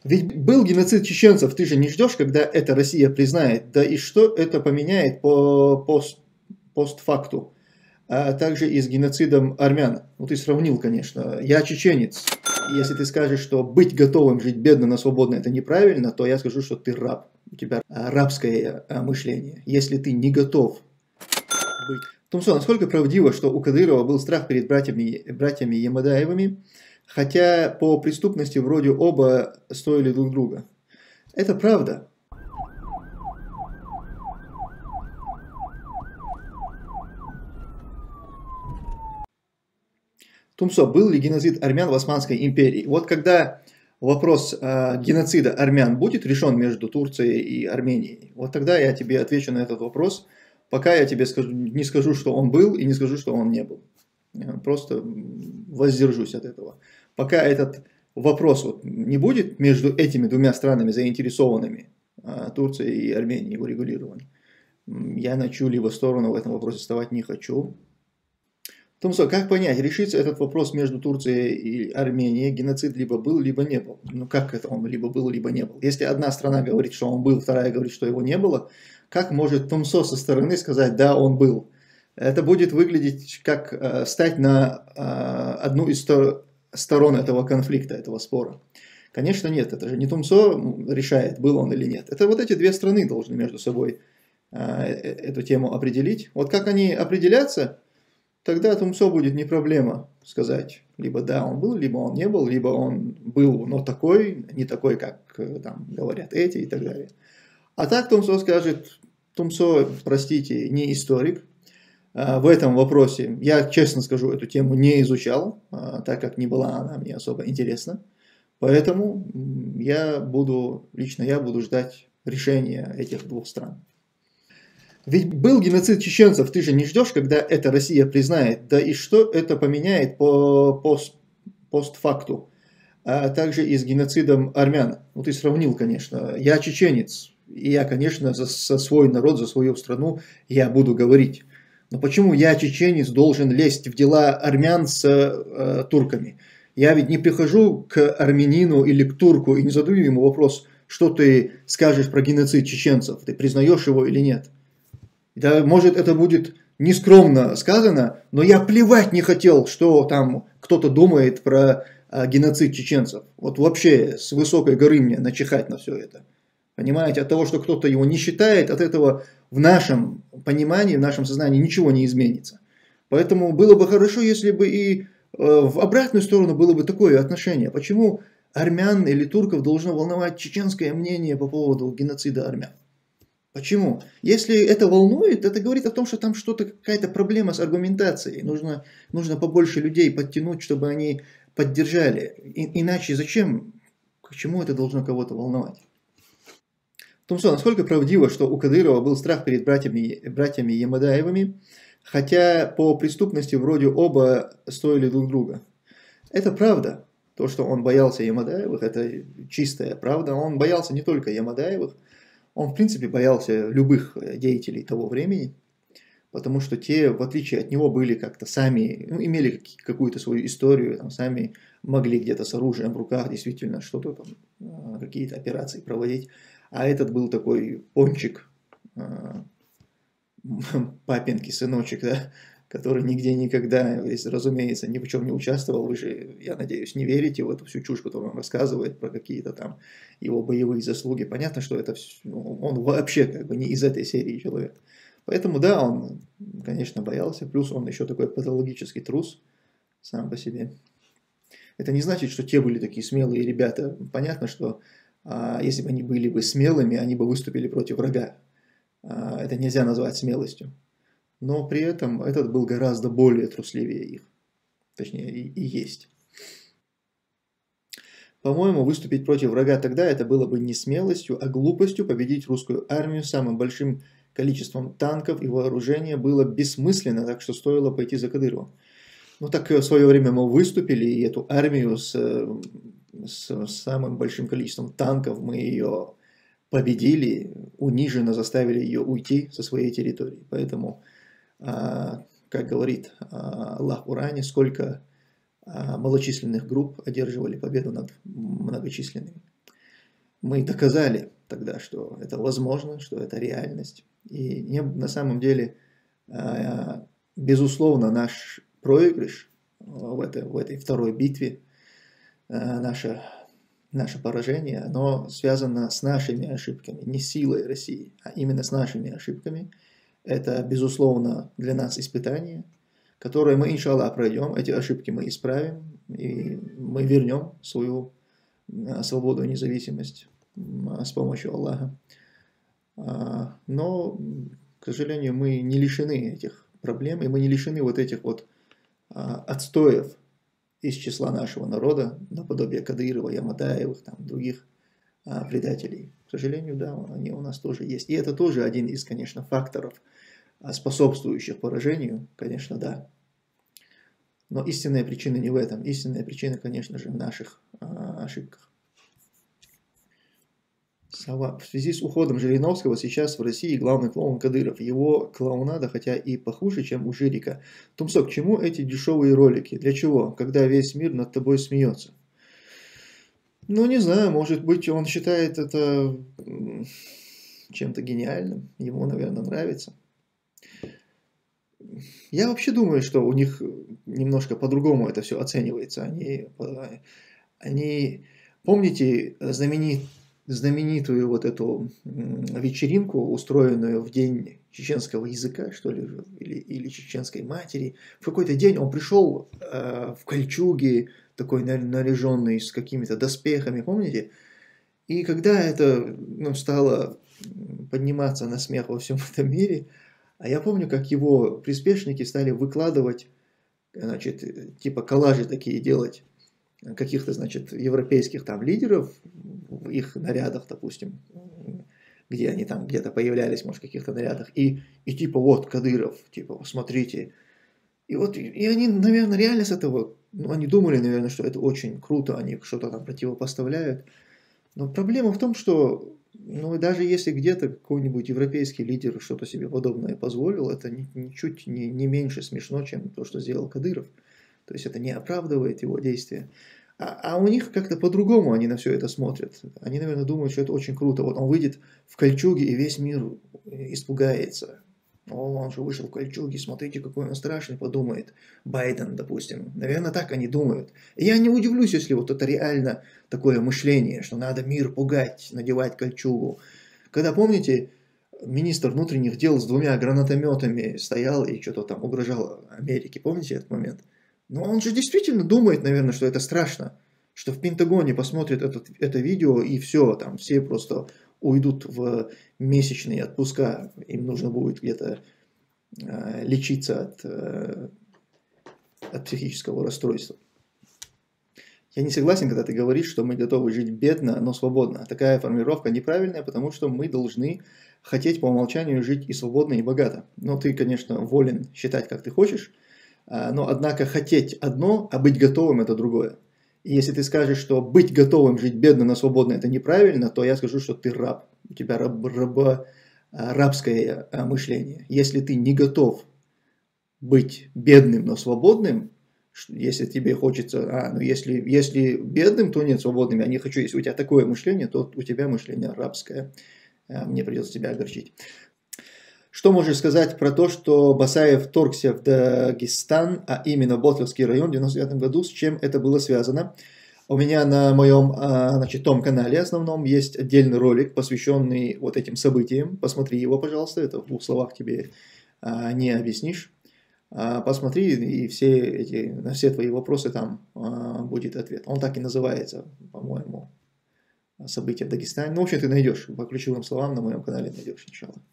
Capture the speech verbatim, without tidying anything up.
Ведь был геноцид чеченцев, ты же не ждешь, когда это Россия признает, да и что это поменяет по пост, постфакту, а также и с геноцидом армян. Ну ты сравнил, конечно, я чеченец, если ты скажешь, что быть готовым жить бедно, но свободно это неправильно, то я скажу, что ты раб, у тебя рабское мышление, если ты не готов быть. Тумсо, насколько правдиво, что у Кадырова был страх перед братьями, братьями Ямадаевыми, хотя по преступности вроде оба стоили друг друга? Это правда. Тумсо, был ли геноцид армян в Османской империи? Вот когда вопрос э, геноцида армян будет решен между Турцией и Арменией, вот тогда я тебе отвечу на этот вопрос, пока я тебе скажу, не скажу, что он был, и не скажу, что он не был. Я просто воздержусь от этого. Пока этот вопрос вот не будет между этими двумя странами заинтересованными, э, Турцией и Арменией, урегулирован, я на чью-либо сторону в этом вопросе вставать не хочу. Томсо, как понять, решится этот вопрос между Турцией и Арменией, геноцид либо был, либо не был? Ну как это он либо был, либо не был? Если одна страна говорит, что он был, вторая говорит, что его не было, как может Томсо со стороны сказать, да, он был? Это будет выглядеть как э, стать на э, одну из стор сторон этого конфликта, этого спора. Конечно нет, это же не Томсо решает, был он или нет. Это вот эти две страны должны между собой э, эту тему определить. Вот как они определятся, тогда Тумсо будет не проблема сказать, либо да, он был, либо он не был, либо он был, но такой, не такой, как там говорят эти и так далее. А так Тумсо скажет, Тумсо, простите, не историк, в этом вопросе, я честно скажу, эту тему не изучал, так как не была она мне особо интересна, поэтому я буду, лично я буду ждать решения этих двух стран. Ведь был геноцид чеченцев, ты же не ждешь, когда это Россия признает, да и что это поменяет по пост, постфакту, а также и с геноцидом армян. Ну ты сравнил, конечно, я чеченец, и я, конечно, за, за свой народ, за свою страну я буду говорить. Но почему я, чеченец, должен лезть в дела армян с э, турками? Я ведь не прихожу к армянину или к турку и не задаю ему вопрос, что ты скажешь про геноцид чеченцев, ты признаешь его или нет. Да, может, это будет нескромно сказано, но я плевать не хотел, что там кто-то думает про а, геноцид чеченцев. Вот вообще с высокой горы мне начихать на все это. Понимаете, от того, что кто-то его не считает, от этого в нашем понимании, в нашем сознании ничего не изменится. Поэтому было бы хорошо, если бы и э, в обратную сторону было бы такое отношение. Почему армян или турков должно волновать чеченское мнение по поводу геноцида армян? Почему? Если это волнует, это говорит о том, что там что-то, какая-то проблема с аргументацией. Нужно, нужно побольше людей подтянуть, чтобы они поддержали. И, иначе зачем, к чему это должно кого-то волновать? Тумсо, насколько правдиво, что у Кадырова был страх перед братьями, братьями Ямадаевыми, хотя по преступности вроде оба стоили друг друга? Это правда. То, что он боялся Ямадаевых, это чистая правда. Он боялся не только Ямадаевых, он, в принципе, боялся любых деятелей того времени, потому что те, в отличие от него, были как-то сами, ну, имели какую-то свою историю, там, сами могли где-то с оружием в руках действительно что-то там, какие-то операции проводить. А этот был такой пончик, папинки, сыночек, да, который нигде никогда, разумеется, ни в чем не участвовал. Вы же, я надеюсь, не верите в эту всю чушь, которую он рассказывает про какие-то там его боевые заслуги. Понятно, что это он вообще как бы не из этой серии человек. Поэтому да, он, конечно, боялся. Плюс он еще такой патологический трус сам по себе. Это не значит, что те были такие смелые ребята. Понятно, что а, если бы они были бы смелыми, они бы выступили против врага. А, это нельзя назвать смелостью. Но при этом этот был гораздо более трусливее их. Точнее, и, и есть. По-моему, выступить против врага тогда это было бы не смелостью, а глупостью. Победить русскую армию самым большим количеством танков и вооружения было бессмысленно, так что стоило пойти за Кадыровым. Ну так в свое время мы выступили, и эту армию с, с самым большим количеством танков мы ее победили, униженно заставили ее уйти со своей территории. Поэтому, как говорит Аллах в Коране, сколько малочисленных групп одерживали победу над многочисленными. мы доказали тогда, что это возможно, что это реальность. И не, на самом деле, э, безусловно, наш проигрыш в этой, в этой второй битве, э, наше, наше поражение, оно связано с нашими ошибками, не силой России, а именно с нашими ошибками. Это, безусловно, для нас испытание, которое мы, иншаллах, пройдем. Эти ошибки мы исправим, и мы вернем свою свободу и независимость с помощью Аллаха. Но, к сожалению, мы не лишены этих проблем, и мы не лишены вот этих вот отстоев из числа нашего народа, наподобие Кадырова, Ямадаевых, там, других предателей. К сожалению, да, они у нас тоже есть. И это тоже один из, конечно, факторов, способствующих поражению, конечно, да. Но истинная причина не в этом. Истинная причина, конечно же, в наших а, ошибках. В связи с уходом Жириновского сейчас в России главный клоун Кадыров. Его клоунада, хотя и похуже, чем у Жирика. Тумсо, к чему эти дешевые ролики? Для чего? Когда весь мир над тобой смеется. Ну, не знаю, может быть, он считает это чем-то гениальным. Ему, наверное, нравится. Я вообще думаю, что у них немножко по-другому это все оценивается. Они, они помните знаменит, знаменитую вот эту вечеринку, устроенную в день чеченского языка, что ли, или, или чеченской матери? В какой-то день он пришел э, в кольчуге, такой наряженный, с какими-то доспехами, помните? И когда это ну, стало подниматься на смех во всем этом мире, а я помню, как его приспешники стали выкладывать, значит, типа коллажи такие делать, каких-то, значит, европейских там лидеров в их нарядах, допустим, где они там где-то появлялись, может, в каких-то нарядах, и, и типа вот Кадыров, типа, смотрите. И вот, и они, наверное, реально с этого, ну, они думали, наверное, что это очень круто, они что-то там противопоставляют. Но проблема в том, что ну, даже если где-то какой-нибудь европейский лидер что-то себе подобное позволил, это ничуть не, не меньше смешно, чем то, что сделал Кадыров. То есть это не оправдывает его действия. А, а у них как-то по-другому они на все это смотрят. Они, наверное, думают, что это очень круто. Вот он выйдет в кольчуге, и весь мир испугается. О, он же вышел в кольчуге, смотрите, какой он страшный, подумает Байден, допустим. Наверное, так они думают. И я не удивлюсь, если вот это реально такое мышление, что надо мир пугать, надевать кольчугу. Когда, помните, министр внутренних дел с двумя гранатометами стоял и что-то там угрожал Америке, помните этот момент? Но он же действительно думает, наверное, что это страшно, что в Пентагоне посмотрят этот, это видео и все, там все просто уйдут в месячные отпуска, им нужно будет где-то э, лечиться от, э, от психического расстройства. Я не согласен, когда ты говоришь, что мы готовы жить бедно, но свободно. Такая формулировка неправильная, потому что мы должны хотеть по умолчанию жить и свободно, и богато. Но ты, конечно, волен считать, как ты хочешь, но, однако, хотеть одно, а быть готовым – это другое. И если ты скажешь, что быть готовым жить бедно, но свободно – это неправильно, то я скажу, что ты раб. У тебя раб, раба, рабское мышление. Если ты не готов быть бедным, но свободным, если тебе хочется, а, ну если, если бедным, то нет, свободным, я не хочу. Если у тебя такое мышление, то у тебя мышление рабское. Мне придется тебя огорчить. Что можешь сказать про то, что Басаев вторгся в Дагестан, а именно Ботлерский район в девяносто девятом году, с чем это было связано? У меня на моем, значит, том канале основном есть отдельный ролик, посвященный вот этим событиям. Посмотри его, пожалуйста, это в двух словах тебе не объяснишь. Посмотри, и все эти, на все твои вопросы там будет ответ. Он так и называется, по-моему, события в Дагестане. Ну, в общем, ты найдешь, по ключевым словам на моем канале найдешь, иншаллах.